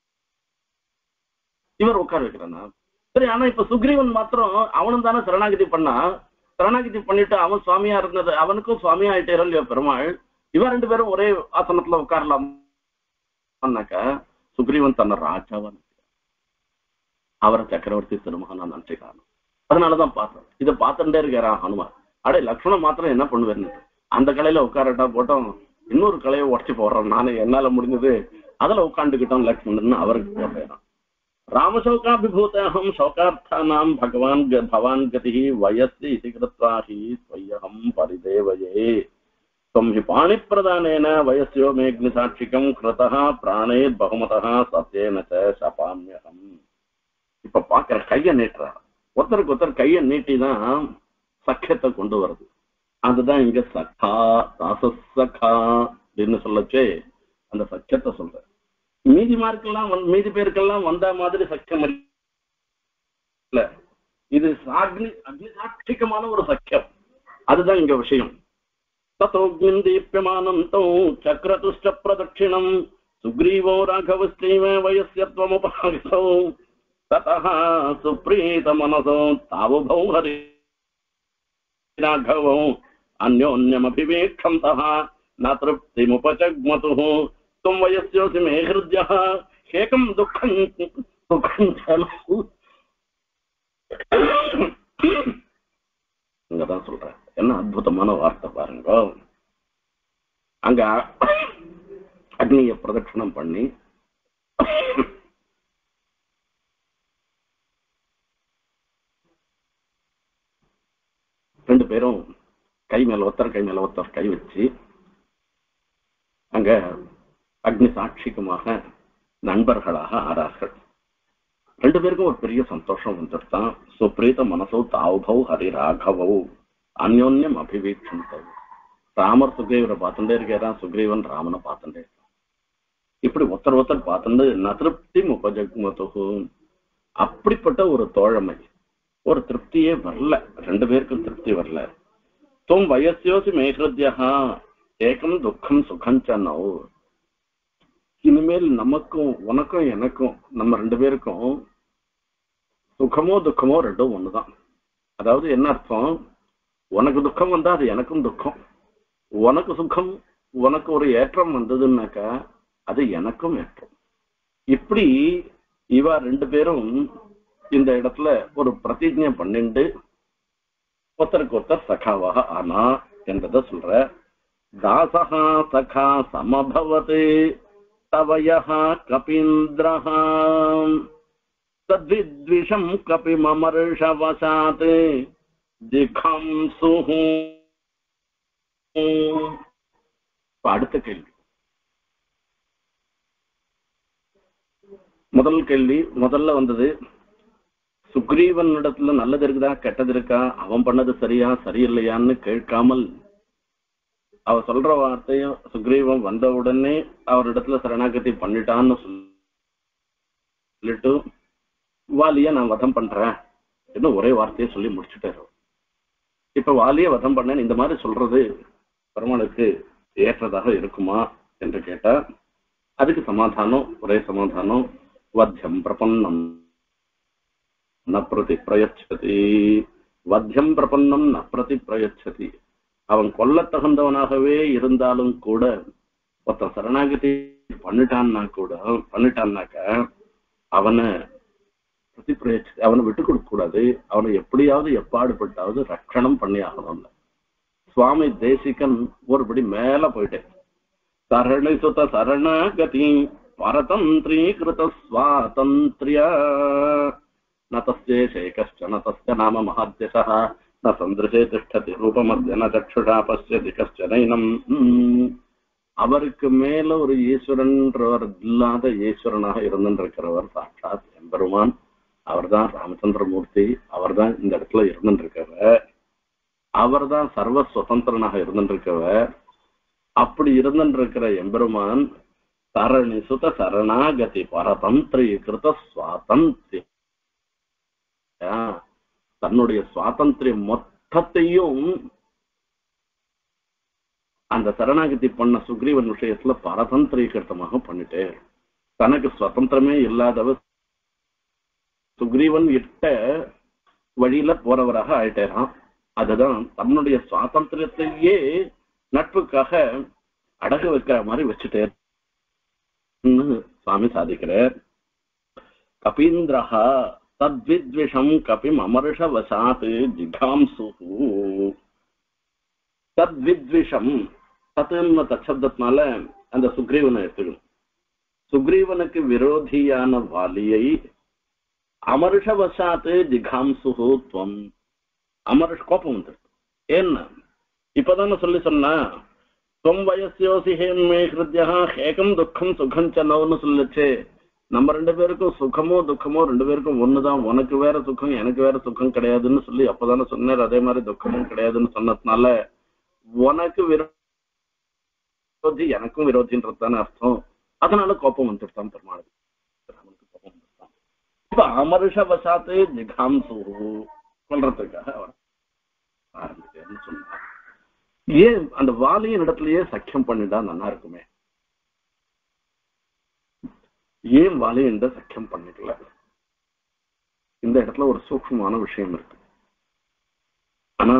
A: இவர் உட்கார வைக்கிறானா சரி. ஆனா இப்ப சுக்ரீவன் மாத்திரம் அவனும் தானே சரணாகதி பண்ணா. சரணாகதி பண்ணிட்டு அவன் சுவாமியா இருந்தது, அவனுக்கும் சுவாமியா ஆயிட்டே இல்லையோ பெருமாள். இவன் 2 பேரும் ஒரே ஆசனத்துல உட்காரலாம்னாக்கா சுக்ரீவன் தன்னை ராஜாவா அவரை சக்கரவர்த்தி திருமகனா நினைச்சுக்கான. அதனாலதான் பார்த்தோம். இதை பார்த்துட்டே இருக்கிறான் ஹனுமான். அடே லக்ஷ்மணன் மாத்திரம் என்ன பண்ணுவேன்னு அந்த கலையில உட்காரட்டா போட்டோம். இன்னொரு கலையை உடச்சி போடுறேன் நானு, என்னால முடிஞ்சது அதுல உட்காந்துக்கிட்டோம் லக்ஷ்மணன் அவருக்கு போடுறேன். ராமசோகாபிபூதம் சோகார்த்தானாம் பகவான் பவான் கதி வயசி இது கிருத்வாஹி ஸ்வயம் பரிதேவயே त्वं हि पाणिप्रदानेन वयस्यो मेग्निसाक्षिकं कृतः प्राणेर बहुमतः सत्येन च शपाम्यहम्. இப்ப பாக்குற கைய நீட்டுறா, ஒருத்தருக்கு ஒருத்தர் கைய நீட்டிதான் சக்கியத்தை கொண்டு வருது. அதுதான் இங்க சகா ராசசகா அப்படின்னு சொல்லச்சே அந்த சக்கியத்தை சொல்ற. மீதி பேருக்கெல்லாம் வந்த மாதிரி சக்கியம் இல்ல, இது அக்னிசாட்சிகமான ஒரு சக்கியம். அதுதான் இங்க விஷயம். ततोऽग्निं दीप्यमानन्तौ चक्रतुश्च प्रदक्षिणं सुग्रीवो राघवश्चैव वयस्यत्वमुपागतौ ततः सुप्रीतमनसो तावुभौ हरिराघवौ अन्योन्यमभिवेक्षन्तः न तृप्तिमुपजग्मतुः त्वं वयस्योऽसि मे हृद्यः ह्येकं दुःखं இங்கதான் சொல்றேன். என்ன அற்புதமான வார்த்தை பாருங்க. அங்க அக்னிய பிரதட்சணம் பண்ணி ரெண்டு பேரும் கை மேல ஒருத்தர் கை வச்சு அங்க அக்னி சாட்சிகமாக நண்பர்களாக ஆறார்கள். ரெண்டு பேருக்கும் ஒரு பெரிய சந்தோஷம் வந்துட்டான். சுப்ரீத மனசோ தாவுபௌ ஹரி ராகவௌ அந்யோன்யம் அபிவீட்சந்தௌ. ராமர் சுக்ரீவரை பார்த்துட்டே இருக்கிறான், சுக்ரீவன் ராமனை பார்த்துட்டே இருக்கான். இப்படி ஒருத்தர் பார்த்துட்டு நதிருப்தி உபஜக்மது. அப்படிப்பட்ட ஒரு தோழமை, ஒரு திருப்தியே வரல, ரெண்டு பேருக்கும் திருப்தி வரல. துவம் வயசியோசி மேஹ்ருத்யா ஏகம் துக்கம் சுகஞ்சனௌ. இனிமேல் நமக்கும் உனக்கும் எனக்கும் நம்ம ரெண்டு பேருக்கும் சுகமோ துக்கமோ ரெண்டும் ஒண்ணுதான். அதாவது என்ன அர்த்தம், உனக்கு துக்கம் வந்தா அது எனக்கும் துக்கம், உனக்கு சுகம் உனக்கு ஒரு ஏற்றம் வந்ததுன்னாக்கா அது எனக்கும் ஏற்றம். இப்படி இவா ரெண்டு பேரும் இந்த இடத்துல ஒரு பிரதிஜை பண்ணிண்டு ஒருத்தருக்கு ஒருத்தர் சகாவாக ஆனா என்றத சொல்ற. தாசகா சகா சமபவத் தவயஹ கபீந்திரஹ தத்வித்விஷம் கபிமமர்ஷவசாத் திகம்சுஹு. அடுத்த கேள்வி, முதல் கேள்வி முதல்ல வந்தது சுக்ரீவன் இடத்துல நல்லது இருக்குதா கெட்டது இருக்கா, அவன் பண்ணது சரியா சரியில்லையான்னு கேட்காமல் அவ சொல்ற வார்த்தையும் சுக்ரீவன் வந்த உடனே அவரிடத்துல சரணாகதி பண்ணிட்டான்னு சொல்லிட்டு வாலிய நான் வதம் பண்றேன் இன்னும் ஒரே வார்த்தையை சொல்லி முடிச்சுட்டாரு. இப்ப வாலிய வதம் பண்ணேன் இந்த மாதிரி சொல்றது பெருமாளுக்கு ஏற்றதாக இருக்குமா என்று கேட்டா அதுக்கு சமாதானம் ஒரே சமாதானம், வத்தியம் பிரபன்னம் ந பிரதி பிரயச்சதி. வத்தியம் பிரபன்னம் ந பிரதி பிரயச்சதி. அவன் கொல்ல தகுந்தவனாகவே இருந்தாலும் கூட ஒருத்தன் சரணாகதி பண்ணிட்டான்னாக்க அவனை பிரதி பிரயச்சதி, அவனை விட்டு கொடுக்க கூடாது. அவனை எப்படியாவது எப்பாடுபட்டாவது ரட்சணம் பண்ணி ஆகணும். சுவாமி தேசிகன் ஒருபடி மேல போயிட்டேன். சரணி சுத சரணாகதி பரதந்திரீகிருத ஸ்வாதந்திரிய நதஸ்யேஷேகஷ்ட நதஸ்ய நாம மகாத்யசஹ ந சந்திரசே திஷ்டதி ரூபமத்ய ந சக்ஷுஷா பஸ்யதி கஷ்டனைனம். அவருக்கு மேல ஒரு ஈஸ்வரன்றவர் இல்லாத ஈஸ்வரனாக இருந்திருக்கிறவர் சாட்சாத் எம்பெருமான். அவர்தான் ராமச்சந்திரமூர்த்தி. அவர்தான் இந்த இடத்துல இருந்திருக்கிறவர். அவர்தான் சர்வ சுதந்திரனாக இருந்திருக்கிறவர். அப்படி இருந்திருக்கிற எம்பெருமான் தரணி சுத சரணாகதி பரதந்திரீகிருத சுவாதந்திரிய தன்னுடைய சுவாதந்திரியம் மொத்தத்தையும் அந்த சரணாகதி பண்ண சுக்ரீவன் விஷயத்துல பரதந்திரீகிருத்தமாக பண்ணிட்டே, தனக்கு சுதந்திரமே இல்லாதவர் சுக்ரீவன் இட்ட வழியில போறவராக ஆயிட்டேரான். அதுதான் தன்னுடைய சுவாதந்திரத்தையே நட்புக்காக அடகு வைக்கிற மாதிரி வச்சுட்டே சுவாமி சாதிக்கிறார். கபீந்திரஹா தத்வித்விஷம் கபிம் அமர்ஷவசாத் ஜிகாம்சுஹு. தத்வித்விஷம் தத்துன்னு தச்சப்தத்தினால அந்த சுக்ரீவனை எடுத்துக்கணும். சுக்ரீவனுக்கு விரோதியான வாலியை அமர்ஷவசாத்து ஜிகாம்சுஹு துவம். கோபம் வந்துருக்கு. ஏன்னா இப்பதானே சொன்னா துவம் வயசியோசி ஹேமே ஹிருத்யா ஹேகம் துக்கம் சுகம் சனோன்னு சொல்லுச்சு. நம்ம ரெண்டு பேருக்கும் சுகமோ துக்கமோ ரெண்டு பேருக்கும் ஒண்ணுதான். உனக்கு வேற சுகம் எனக்கு வேற சுகம் கிடையாதுன்னு சொல்லி அப்பதானே சொன்னார். அதே மாதிரி துக்கமும் கிடையாதுன்னு சொன்னதுனால உனக்கு விரோதி எனக்கும் விரோதின்றதுதானே அர்த்தம். அதனால கோபம் வந்துட்டான் பெருமாள். கோபம் வந்துட்டான். இப்ப அமர்ஷவசாத்து ஜிகாம்சு கொல்றதுக்காக அவர் ஆரம்பிச்சேன்னு சொன்னார். ஏன் அந்த வாலியின் இடத்துலயே சக்கியம் பண்ணிட்டா நல்லா இருக்குமே, ஏன் வாலியின் சக்கியம் பண்ணிக்கல? இந்த இடத்துல ஒரு சூக்ஷ்மமான விஷயம் இருக்கு. ஆனா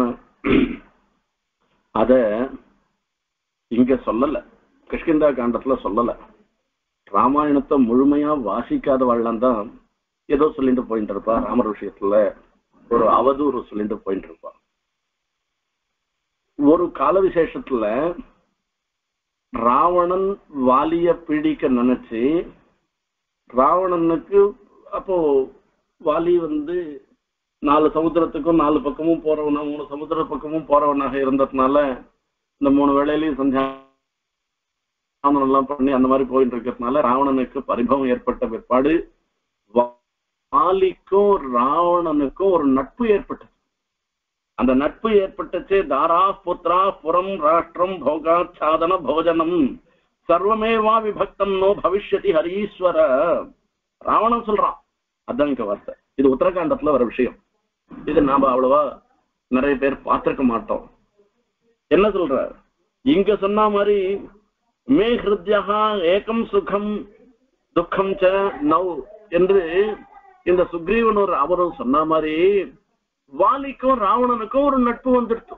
A: அத இங்க சொல்லல, கிஷ்கிந்தா காண்டத்துல சொல்லல. ராமாயணத்தை முழுமையா வாசிக்காதவாழ்லாம் தான் ஏதோ சொல்லிட்டு போயிட்டு இருப்பா. ராமர் விஷயத்துல ஒரு அவதூறு சொல்லிட்டு போயிட்டு இருப்பா. ஒரு கால விசேஷத்துல ராவணன் வாலிய பீடிக்க நினைச்சு ராவணனுக்கு அப்போ வாலி 4 சமுத்திரத்துக்கும் 4 பக்கமும் போறவனா 3 சமுத்திர பக்கமும் போறவனாக இருந்ததுனால இந்த 3 வேளையிலையும் சஞ்சாரம் எல்லாம் பண்ணி அந்த மாதிரி போயிட்டு இருக்கிறதுனால ராவணனுக்கு பரிபவம் ஏற்பட்ட பிற்பாடு வாலிக்கும் ராவணனுக்கும் ஒரு நட்பு ஏற்பட்டது. அந்த நட்பு ஏற்பட்டுச்சு. தாரா புத்ரா புறம் ராஷ்டிரம் போகாச்சாதன போஜனம் சர்வமேவா விபக்தம் நோ பவிஷ்யதி ஹரீஸ்வர. ராவணன் சொல்றான். அதான் இங்க வார்த்தை. இது உத்தரகாண்டத்துல வர விஷயம். இது நாம அவ்வளவா நிறைய பேர் பார்த்திருக்க மாட்டோம். என்ன சொல்ற இங்க சொன்ன மாதிரி மே ஹிருத்யா ஏகம் சுகம் துக்கம் ச நௌ என்று இந்த சுக்ரீவன் அவரும் சொன்ன மாதிரி வாலிக்கும் ராவணனுக்கும் ஒரு நட்பு வந்துடுச்சு.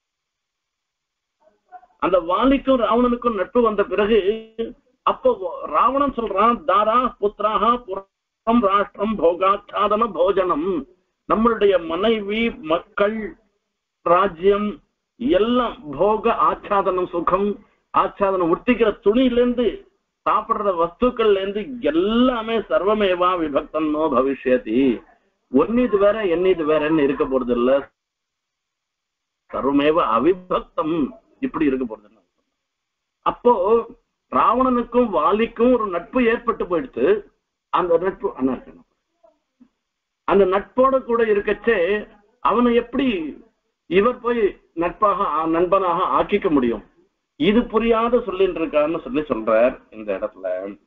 A: அந்த வாலிக்கும் ராவணனுக்கும் நட்பு வந்த பிறகு அப்போ ராவணன் சொல்றான் தாரா புத்ராஹா புறம் ராஷ்டிரம் போகாச்சாதன போஜனம். நம்மளுடைய மனைவி மக்கள் ராஜ்யம் எல்லாம் போக ஆச்சாதனம் சுகம் ஆச்சாதனம் உடுத்திக்கிற துணியிலேருந்து சாப்பிடுற வஸ்துக்கள்ல இருந்து எல்லாமே சர்வமேவா விபக்தன்னோ பவிஷ்யதி. ஒன்னிது வேற என்னது வேறன்னு இருக்க போறது இல்ல. சர்வமேவ அவிபக்தம் இப்படி இருக்க போறது. அப்போ ராவணனுக்கும் வாலிக்கும் ஒரு நட்பு ஏற்பட்டு போயிடுச்சு. அந்த நட்பு அந்த நட்போட கூட இருக்கச்சே அவனை எப்படி இவர் போய் நண்பனாக ஆக்கிக்க முடியும்? இது புரியாத சொல்லிட்டு இருக்கான்னு சொல்றார் இந்த இடத்துல.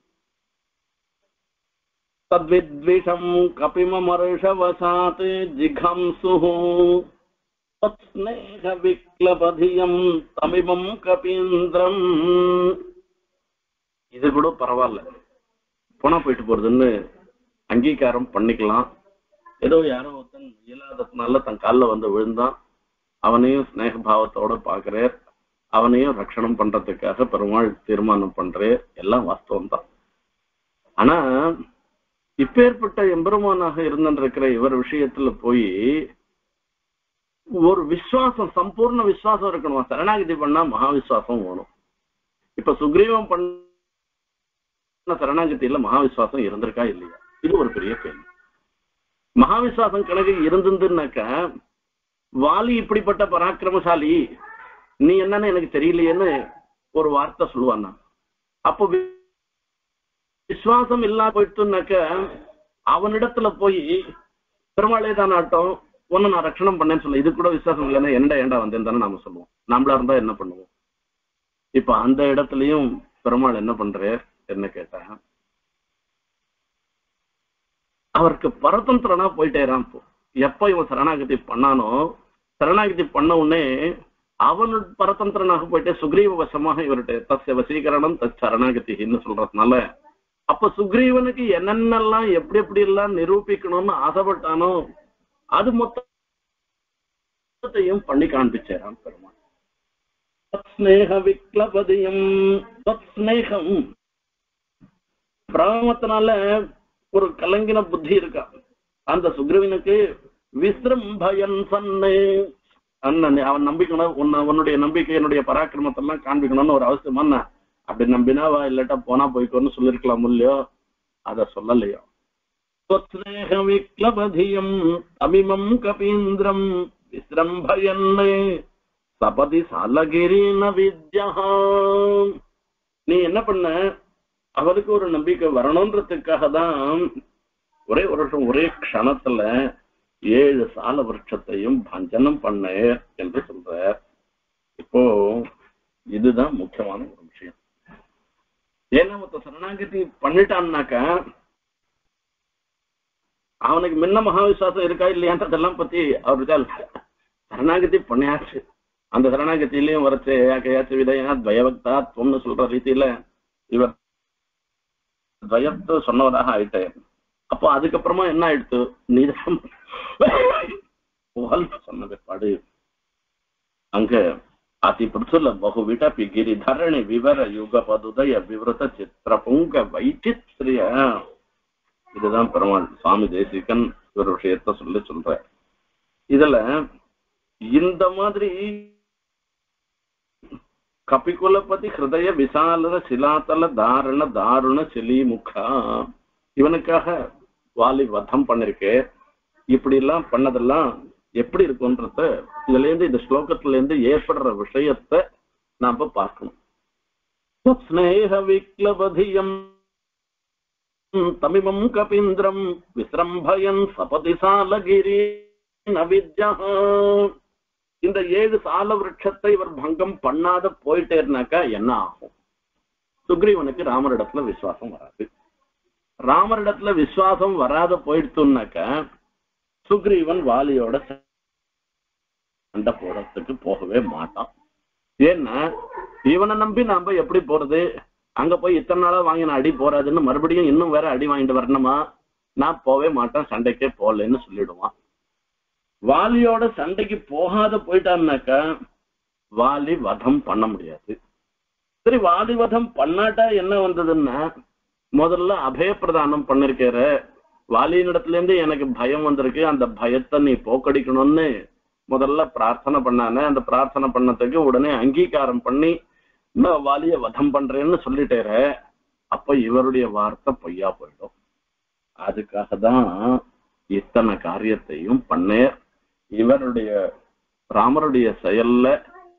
A: தத்வித்விஷம் கபிமமர்ஷவசாத் ஜிகாம்சுஹு தத்ஸ்நேக விக்லபதியம் தமிமம் கபீந்திரம். இது கூட பரவாயில்ல, போனா போயிட்டு போறதுன்னு அங்கீகாரம் பண்ணிக்கலாம். ஏதோ யாரோ ஒருத்தன் இயலாததுனால தன் காலில் விழுந்தான். அவனையும் ஸ்நேக பாவத்தோட பாக்குறார். அவனையும் ரட்சணம் பண்றதுக்காக பெருமாள் தீர்மானம் பண்றார். எல்லாம் வாஸ்தவம் தான். ஆனா இப்பேற்பட்ட எம்பெருமானாக இருந்திருக்கிற இவர் விஷயத்துல போய் ஒரு விசுவாசம், சம்பூர்ண விசுவாசம் இருக்கணும். சரணாகதி பண்ணா மகா விசுவாசம் வேணும். இப்ப சுக்ரீவம் பண்ண சரணாகதியில மகா விசுவாசம் இருந்திருக்கா இல்லையா? இது ஒரு பெரிய கேள்வி. மகா விசுவாசம் கணக்கு இருந்துன்னாக்க வாலி இப்படிப்பட்ட பராக்கிரமசாலி, நீ என்னன்னு எனக்கு தெரியலையேன்னு ஒரு வார்த்தை சொல்லுவான்னா, அப்போ விசுவாசம் இல்லா போயிட்டுனாக்க அவனிடத்துல போய் பெருமாளே தான் ஆட்டம் ஒன்னு நான் ரட்சணம் பண்ணேன்னு சொல்ல, இது கூட விசுவாசம் இல்லைன்னா ஏண்டா வந்தேன்னு தானே நாம சொல்லுவோம். நம்மளா இருந்தா என்ன பண்ணுவோம்? இப்ப அந்த இடத்துலயும் பெருமாள் என்ன பண்றார் என்ன கேட்டா, அவருக்கு பரதந்திரனா போயிட்டேரான். எப்ப இவன் சரணாகதி பண்ணானோ, சரணாகதி பண்ண உடனே அவன் பரதந்திரனாக போயிட்டு சுக்ரீவ வசமாக இவர்கிட்ட தஸ்ய வசீகரணம் தத் சரணாகதின்னு சொல்றதுனால, அப்ப சுக்ரீவனுக்கு என்னென்னலாம் எப்படி எப்படி எல்லாம் நிரூபிக்கணும்னு ஆசைப்பட்டானோ அது மொத்தத்தையும் பண்ணி காண்பிச்சாராம் பெருமாள். ஸ்நேக விக்லபதியம் ஸ்நேகம் பிராமத்தினால ஒரு கலங்கின புத்தி இருக்கா அந்த சுக்ரீவனுக்கு. விசிரம்பயன் சன்னு அவன் நம்பிக்கணும், உன்னுடைய நம்பிக்கை என்னுடைய பராக்கிரமத்தெல்லாம் காண்பிக்கணும்னு ஒரு அவசியமா என்ன? அப்படி நம்பினாவா இல்லாட்டா போனா போய்க்கோன்னு சொல்லிருக்கலாம் இல்லையோ, அத சொல்லலையோ. விக்லபதியம் அமிமம் கபீந்திரம் விசிரம்பயன்னே சபதி சாலகிரீன வித்யா. நீ என்ன பண்ண? அவருக்கு ஒரு நம்பிக்கை வரணும்ன்றதுக்காக தான் ஒரே வருஷம் ஒரே க்ஷணத்துல 7 சால விருட்சத்தையும் பஞ்சனம் பண்ண என்று சொல்ற. இப்போ இதுதான் முக்கியமான ஒரு விஷயம். ஏன்னா மொத்த சரணாகதி பண்ணிட்டான்னாக்கா அவனுக்கு முன்ன மகாவிசுவாசம் இருக்கா இல்லையான்றதெல்லாம் பத்தி அவருக்கு சரணாகதி பண்ணியாச்சு. அந்த சரணாகத்திலையும் வரச்சு ஏகையாச்சு விதையா துவயபக்தாத்வம்னு சொல்ற ரீதியில இவர் துவயத்தை சொன்னவராக ஆயிட்டார். அப்போ அதுக்கப்புறமா என்ன ஆயிடுத்து? நீதான் சொன்ன பிற்பாடு அங்க அதிபுருஷுல பகுவிடபி கிரிதரணி விவர யுக பதுதய விவரத சித்திர பொங்க வைச்சித்ரிய. இதுதான் பெருமாள் சுவாமி தேசிகன் இவர் விஷயத்த சொல்ற. இதுல இந்த மாதிரி கபிகுலபதி ஹிருதய விசால சிலாத்தல தாரண தாருண செலிமுகா இவனுக்காக வாலி வதம் பண்ணிருக்கே. இப்படி எல்லாம் பண்ணதெல்லாம் எப்படி இருக்கும்ன்றத இதுல இருந்து இந்த ஸ்லோகத்துல இருந்து ஏற்படுற விஷயத்த நாம பார்க்கணும். ஸ்நேக விக்லபதியம் தமிமம் கபீந்திரம் விசிரம்பயன் சபதி சாலகிரி நவித்யா. இந்த 7 சால விருட்சத்தை இவர் பங்கம் பண்ணாத போயிட்டேர்னாக்கா என்ன ஆகும்? சுக்ரீவனுக்கு ராமரிடத்துல விசுவாசம் வராது. ராமரிடத்துல விசுவாசம் வராத போயிடுத்துனாக்க சுக்ரீவன் வாலியோட சண்டை போறதுக்கு போகவே மாட்டான். ஏன்னா இவனை நம்பி நாம எப்படி போறது? அங்க போய் இத்தனை நாளா வாங்கின அடி போறாதுன்னு மறுபடியும் இன்னும் வேற அடி வாங்கிட்டு வரணுமா? நான் போவே மாட்டேன், சண்டைக்கே போகலன்னு சொல்லிடுவான். வாலியோட சண்டைக்கு போகாத போயிட்டான்னாக்கா வாலி வதம் பண்ண முடியாது. சரி, வாலி வதம் பண்ணாட்டா என்ன வந்ததுன்னா முதல்ல அபய பிரதானம் பண்ணிருக்கிற வாலியினிடத்துல இருந்து எனக்கு பயம் வந்திருக்கு, அந்த பயத்தை நீ போக்கடிக்கணும்னு முதல்ல பிரார்த்தனை பண்ணானே. அந்த பிரார்த்தனை பண்ணதுக்கு உடனே அங்கீகாரம் பண்ணி நான் வாலிய வதம் பண்றேன்னு சொல்லிட்டேற. அப்ப இவருடைய வார்த்தை பொய்யா போயிடும். அதுக்காக தான் இத்தனை காரியத்தையும் பண்ணேர். இவருடைய ராமருடைய செயல்ல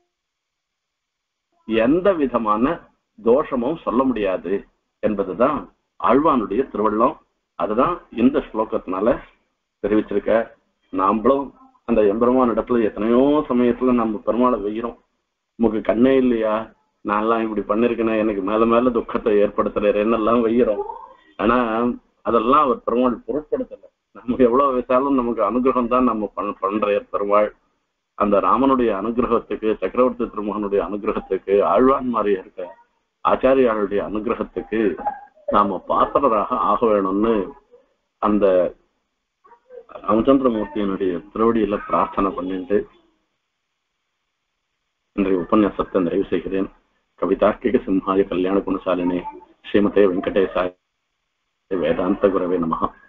A: எந்த விதமான தோஷமும் சொல்ல முடியாது என்பதுதான் ஆழ்வானுடைய திருவள்ளம். அதுதான் இந்த ஸ்லோகத்தினால தெரிவிச்சிருக்க. நாமளும் அந்த எம்பெருமான் இடத்துல எத்தனையோ சமயத்துல நம்ம பெருமாளை வெய்கிறோம். உமக்கு கண்ணே இல்லையா, நான்லாம் இப்படி பண்ணிருக்கேன், எனக்கு மேல மேல துக்கத்தை ஏற்படுத்துறேன்னெல்லாம் வெய்கிறோம். ஆனா அதெல்லாம் அவர் பெருமாள் பொருட்படுத்தல. நமக்கு எவ்வளவு வயசாலும் நமக்கு அனுகிரகம் தான் நம்ம பண்ற பெருமாள். அந்த ராமனுடைய அனுகிரகத்துக்கு, சக்கரவர்த்தி திருமகனுடைய அனுகிரகத்துக்கு, ஆழ்வான் மாதிரி இருக்க ஆச்சாரியாளுடைய அனுகிரகத்துக்கு நாம பாத்திரராக ஆக வேணும்னு அந்த ராமச்சந்திரமூர்த்தியினுடைய திருவடியில பிரார்த்தனை பண்ணிட்டு இன்றைய உபன்யாசத்தை நிறைவு செய்கிறேன். கவிதார்க்கிக சிம்ஹாய கல்யாண குணசாலினே ஸ்ரீமதே வெங்கடேசாய வேதாந்த குரவே நமஹ.